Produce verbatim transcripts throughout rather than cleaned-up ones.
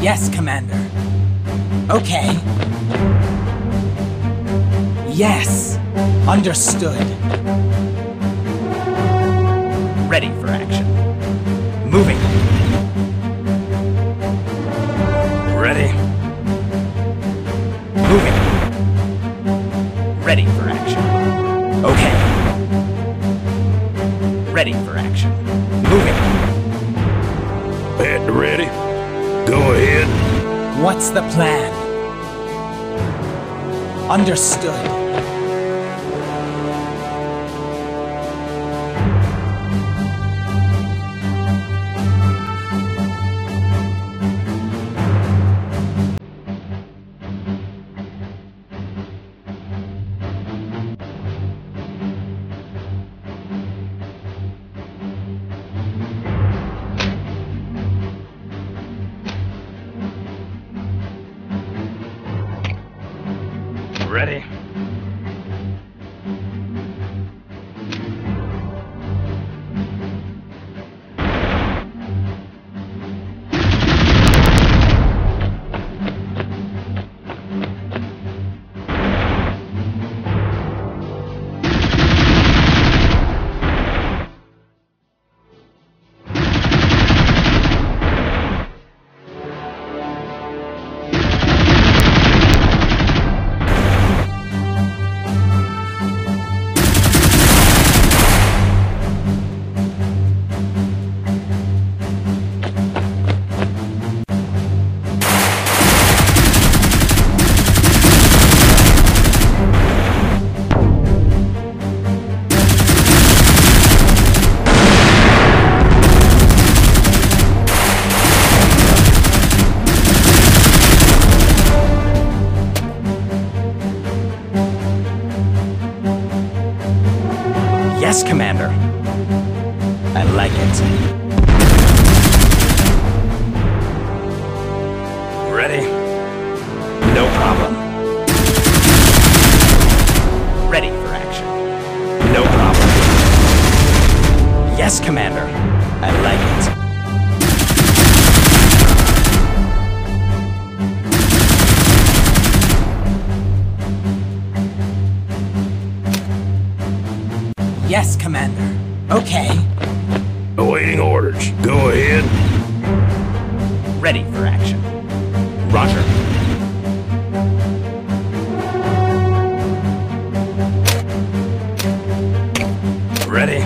Yes, Commander. Okay. Yes. Understood. Ready for action. Moving. Ready. Moving. Ready for action. Okay. Ready for action. Moving. At ready. Go ahead. What's the plan? Understood. Ready. Yes, Commander. I like it. Ready. No problem. Ready for action. No problem. Yes, Commander. I like it. Yes, Commander. Okay. Awaiting orders. Go ahead. Ready for action. Roger. Ready.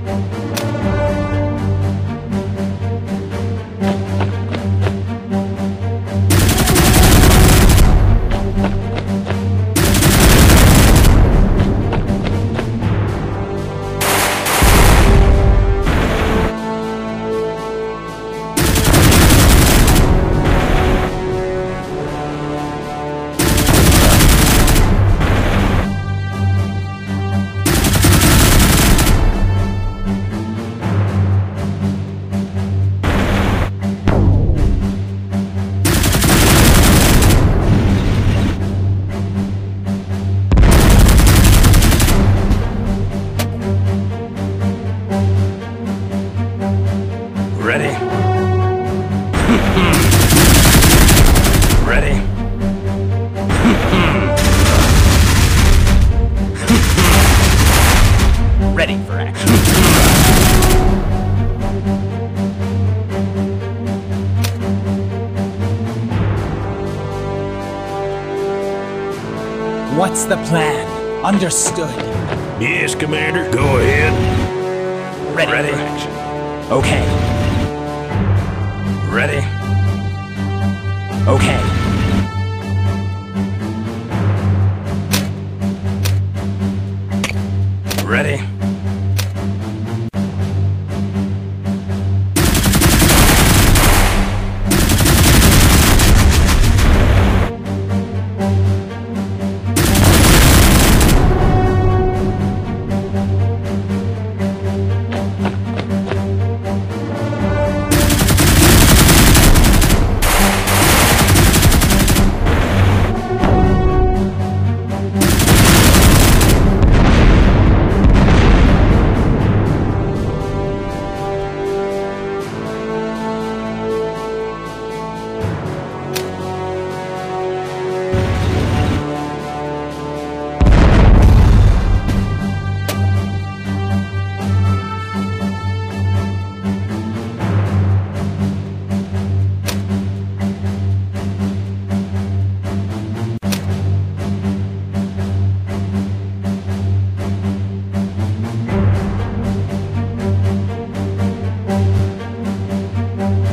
Ready. Ready. Ready for action. What's the plan? Understood. Yes, Commander. Go ahead. Ready, Ready. for action. Okay. Ready. Okay. Ready.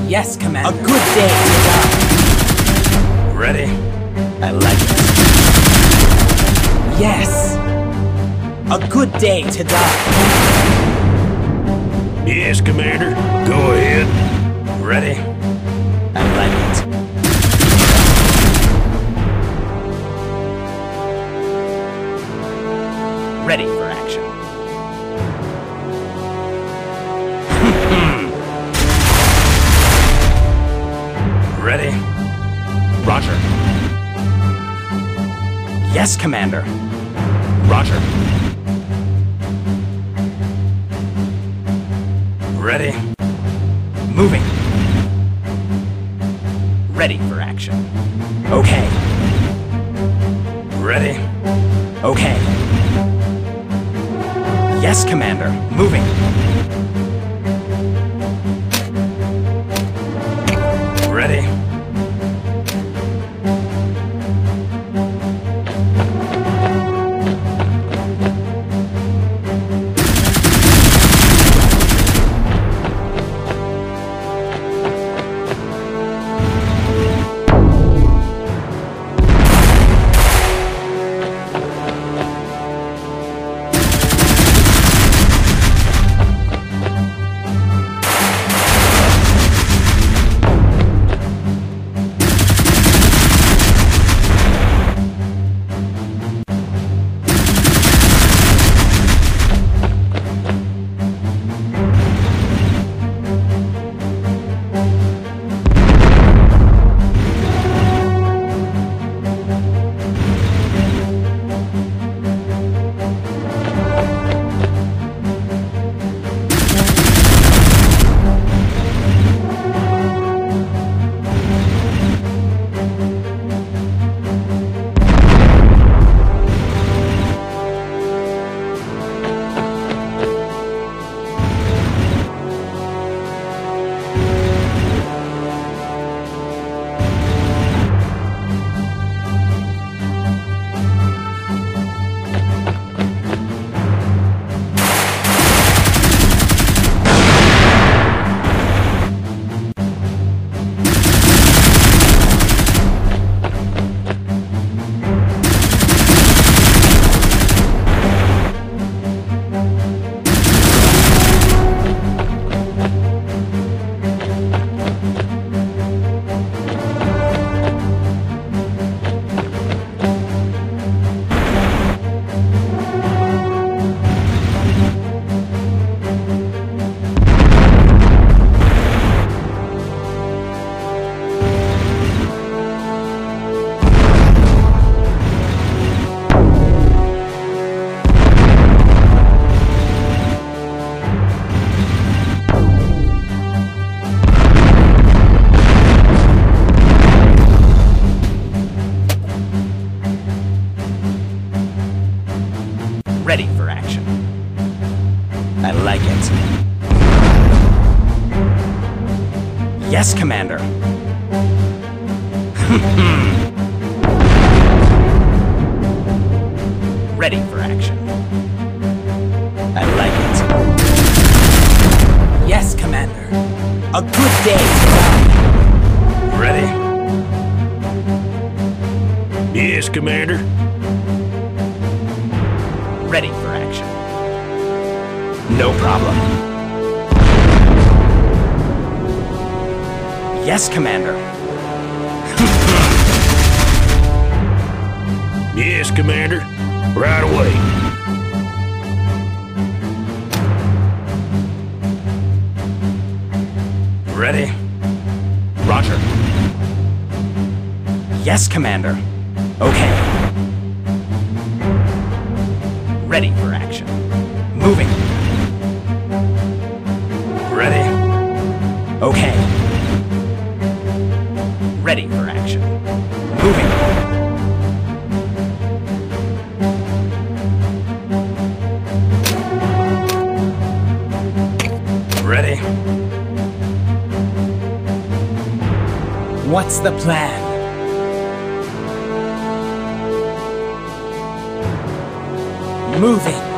Yes, Commander. A good day to die. Ready? I like it. Yes. A good day to die. Yes, Commander. Go ahead. Ready? I like it. Ready for action. Ready? Roger. Yes, Commander. Roger. Ready? Moving. Ready for action. Okay. Ready? Okay. Yes, Commander. Moving. Ready? Ready for action. I like it. Yes, Commander. Ready for action. I like it. Yes, Commander. A good day to die. Ready? Yes, Commander. Ready for action. No problem. Yes, Commander. Yes, Commander. Right away. Ready? Roger. Yes, Commander. Okay. Ready for action. Moving. Ready? Okay. Ready for action. Moving. Ready? What's the plan? Moving.